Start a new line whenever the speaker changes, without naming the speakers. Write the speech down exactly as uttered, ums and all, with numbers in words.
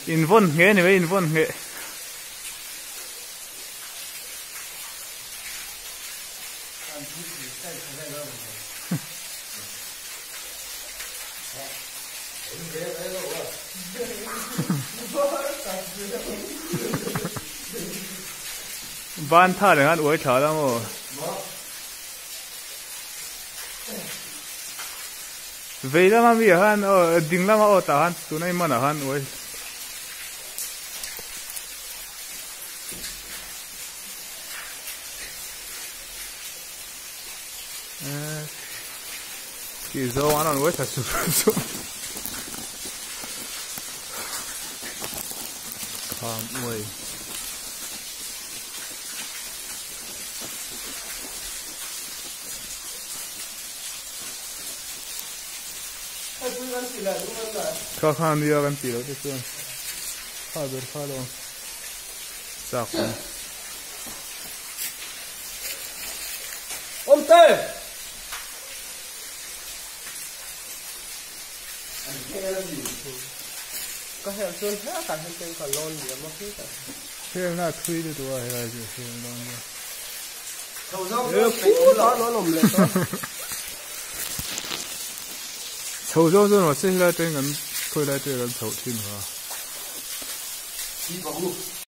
in von nghe này với in von nghe ban tha để hắn uống thở lắm rồi vậy là mà bây giờ hắn ở đỉnh là mà ở tàu hắn tụi này mà ở hắn uống cái dâu anh uống thật sự sự không uống khó khăn đi ăn tỉ đâu thế chứ khá được khá luôn sạc
ôm tê có heo xuân hết cả thân trên còn lon gì mà hết cả
heo na thui được rồi hay là gì heo lon gì
thầu dâu nó nó nó lùm lên đó
thầu dâu rồi nó sẽ là trên cái thôi là trên cái thầu thiên hòa